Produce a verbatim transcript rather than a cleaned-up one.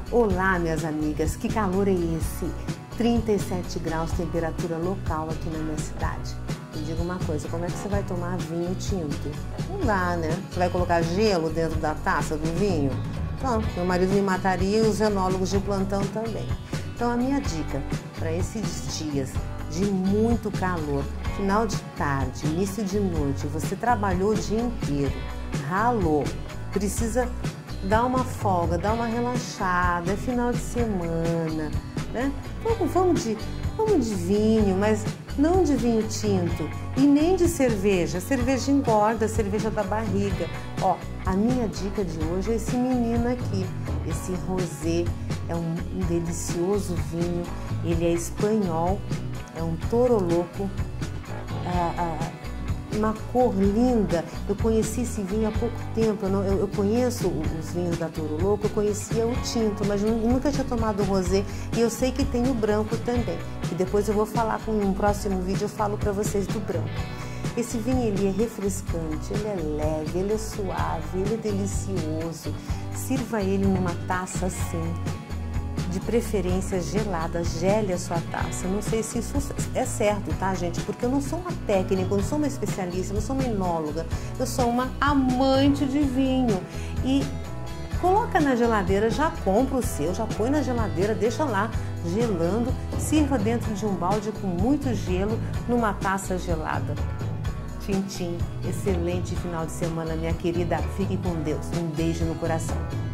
Olá, minhas amigas, que calor é esse? trinta e sete graus, temperatura local aqui na minha cidade. Me diga uma coisa, como é que você vai tomar vinho tinto? Não dá, né? Você vai colocar gelo dentro da taça do vinho? Não, meu marido me mataria e os enólogos de plantão também. Então a minha dica para esses dias de muito calor, final de tarde, início de noite, você trabalhou o dia inteiro, ralou, precisa dar uma folga, dar uma relaxada, é final de semana, né? Vamos, vamos, de, vamos de vinho, mas não de vinho tinto e nem de cerveja. Cerveja engorda, cerveja da barriga. Ó, a minha dica de hoje é esse menino aqui, esse rosé, é um, um delicioso vinho, ele é espanhol, é um Toro Louco, ah, ah, uma cor linda. Eu conheci esse vinho há pouco tempo, eu, não, eu, eu conheço os vinhos da Toro Louco, eu conhecia o tinto, mas nunca tinha tomado o rosé e eu sei que tem o branco também, e depois eu vou falar com um próximo vídeo, eu falo para vocês do branco. Esse vinho ele é refrescante, ele é leve, ele é suave, ele é delicioso. Sirva ele numa taça assim, de preferência gelada, gele a sua taça. Não sei se isso é certo, tá, gente? Porque eu não sou uma técnica, eu não sou uma especialista, eu não sou uma enóloga, eu sou uma amante de vinho. E coloca na geladeira, já compra o seu, já põe na geladeira, deixa lá gelando, sirva dentro de um balde com muito gelo, numa taça gelada. Tchim, tchim. Excelente final de semana, minha querida. Fique com Deus. Um beijo no coração.